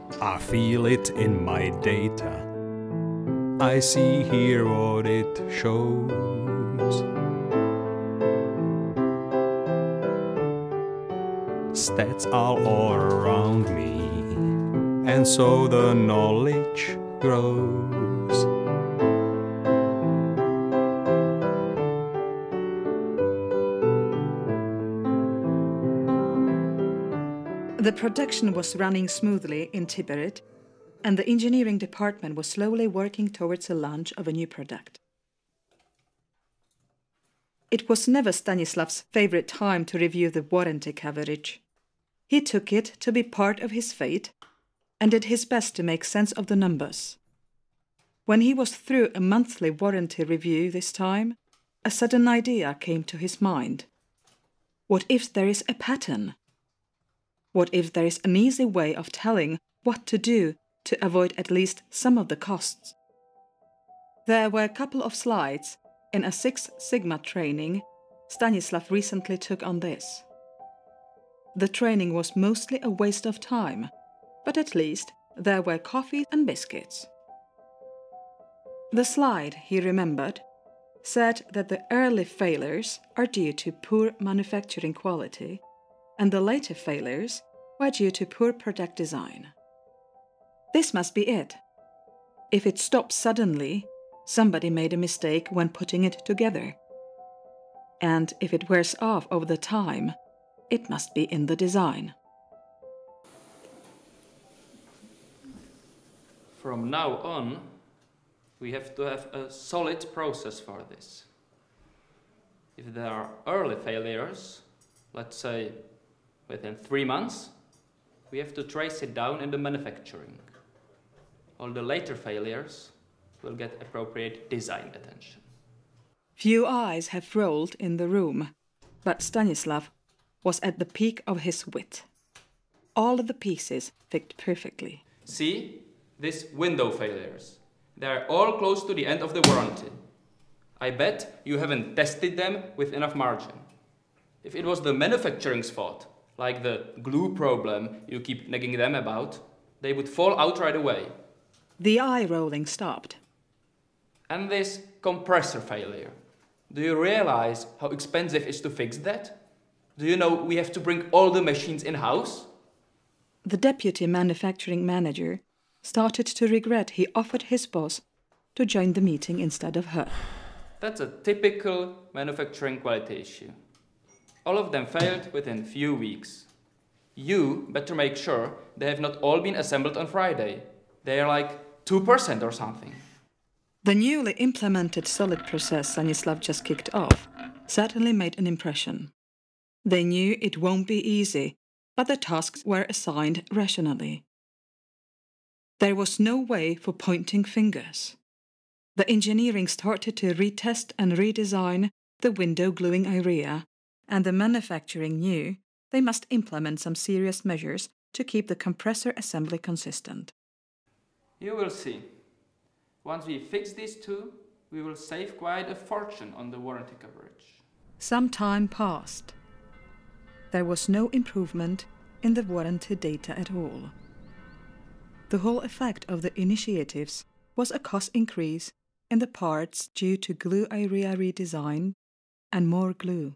I feel it in my data. I see here what it shows. Stats are all around me, and so the knowledge grows. The production was running smoothly in Tiberid, and the engineering department was slowly working towards the launch of a new product. It was never Stanislav's favorite time to review the warranty coverage. He took it to be part of his fate and did his best to make sense of the numbers. When he was through a monthly warranty review this time, a sudden idea came to his mind. What if there is a pattern? What if there is an easy way of telling what to do to avoid at least some of the costs? There were a couple of slides in a Six Sigma training Stanislav recently took on this. The training was mostly a waste of time, but at least there were coffee and biscuits. The slide, he remembered, said that the early failures are due to poor manufacturing quality, and the later failures were due to poor product design. This must be it. If it stops suddenly, somebody made a mistake when putting it together. And if it wears off over the time, it must be in the design. From now on, we have to have a solid process for this. If there are early failures, let's say within 3 months, we have to trace it down in the manufacturing. All the later failures will get appropriate design attention. Few eyes have rolled in the room, but Stanislav was at the peak of his wit. All of the pieces fit perfectly. See, these window failures. They are all close to the end of the warranty. I bet you haven't tested them with enough margin. If it was the manufacturing's fault, like the glue problem you keep nagging them about, they would fall out right away. The eye rolling stopped. And this compressor failure. Do you realize how expensive it is to fix that? Do you know we have to bring all the machines in-house? The deputy manufacturing manager started to regret he offered his boss to join the meeting instead of her. That's a typical manufacturing quality issue. All of them failed within few weeks. You better make sure they have not all been assembled on Friday. They are like 2% or something. The newly implemented solid process Stanislav just kicked off certainly made an impression. They knew it won't be easy, but the tasks were assigned rationally. There was no way for pointing fingers. The engineering started to retest and redesign the window gluing area, and the manufacturing knew they must implement some serious measures to keep the compressor assembly consistent. You will see. Once we fix these two, we will save quite a fortune on the warranty coverage. Some time passed. There was no improvement in the warranty data at all. The whole effect of the initiatives was a cost increase in the parts due to glue area redesign and more glue.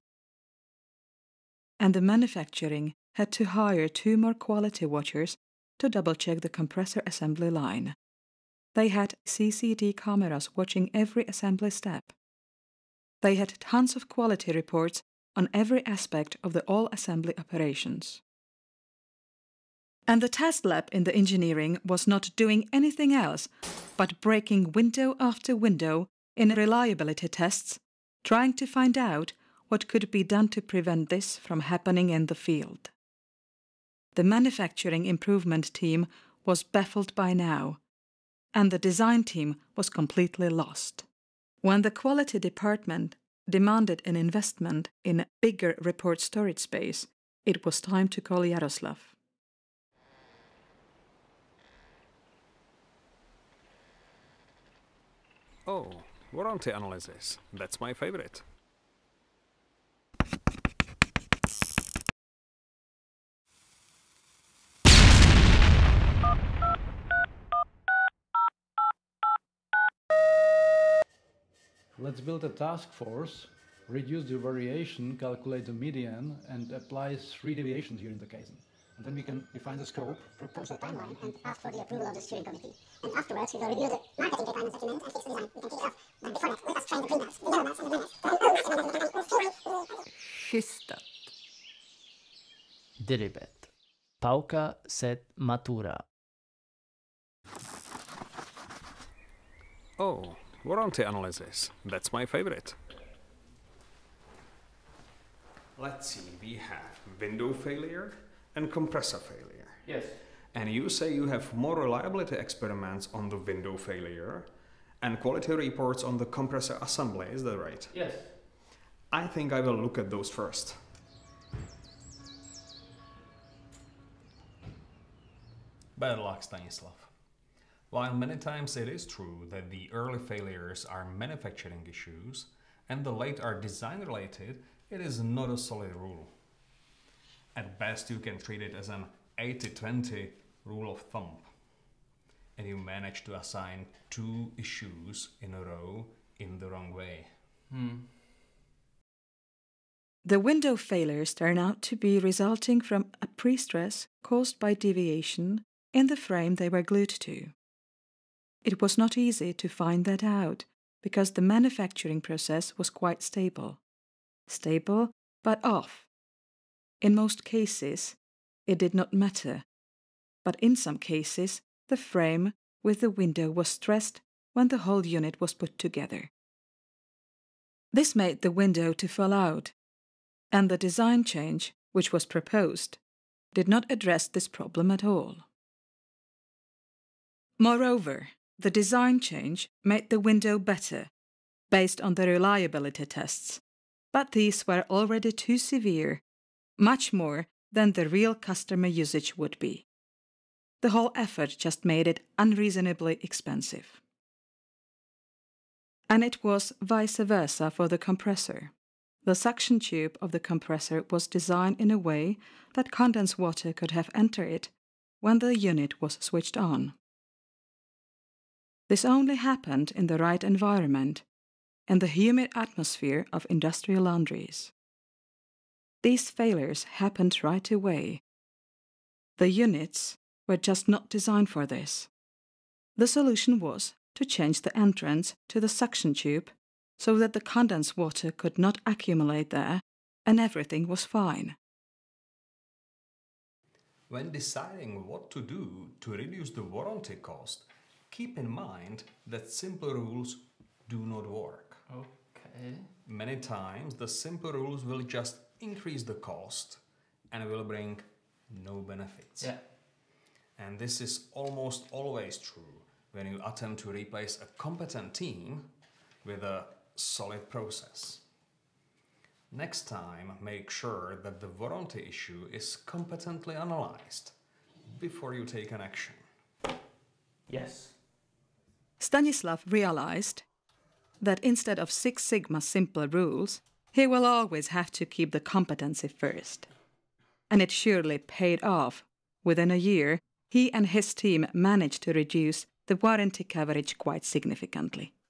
And the manufacturing had to hire 2 more quality watchers to double-check the compressor assembly line. They had CCD cameras watching every assembly step. They had tons of quality reports on every aspect of the all-assembly operations. And the test lab in the engineering was not doing anything else but breaking window after window in reliability tests, trying to find out what could be done to prevent this from happening in the field. The manufacturing improvement team was baffled by now, and the design team was completely lost. When the quality department demanded an investment in a bigger report storage space, it was time to call Yaroslav. Oh, warranty analysis. That's my favorite. Let's build a task force, reduce the variation, calculate the median, and apply 3 deviations here in the case. And then we can define the scope, propose a timeline, and ask for the approval of the steering committee. And afterwards, we will review the marketing requirements document and fix the design. We can kick it off. But before that, let us train the printers, the developers, and the winners. Schystat. Diribet. Pauka sed matura. Oh, warranty analysis. That's my favorite. Let's see, we have window failure and compressor failure. Yes. And you say you have more reliability experiments on the window failure and quality reports on the compressor assembly, is that right? Yes. I think I will look at those first. Bad luck, Stanislav. While many times it is true that the early failures are manufacturing issues and the late are design related, it is not a solid rule. At best you can treat it as an 80-20 rule of thumb. And you manage to assign 2 issues in a row in the wrong way. The window failures turn out to be resulting from a pre-stress caused by deviation in the frame they were glued to. It was not easy to find that out because the manufacturing process was quite stable. Stable, but off. In most cases, it did not matter, but in some cases, the frame with the window was stressed when the whole unit was put together. This made the window to fall out, and the design change, which was proposed, did not address this problem at all. Moreover, the design change made the window better, based on the reliability tests, but these were already too severe, much more than the real customer usage would be. The whole effort just made it unreasonably expensive. And it was vice versa for the compressor. The suction tube of the compressor was designed in a way that condensed water could have entered it when the unit was switched on. This only happened in the right environment, in the humid atmosphere of industrial laundries. These failures happened right away. The units were just not designed for this. The solution was to change the entrance to the suction tube so that the condensed water could not accumulate there and everything was fine. When deciding what to do to reduce the warranty cost, keep in mind that simple rules do not work. Okay. Many times the simple rules will just increase the cost and will bring no benefits. Yeah. And this is almost always true when you attempt to replace a competent team with a solid process. Next time, make sure that the warranty issue is competently analyzed before you take an action. Yes. Stanislav realized that instead of Six Sigma simple rules, he will always have to keep the competency first. And it surely paid off. Within a year, he and his team managed to reduce the warranty coverage quite significantly.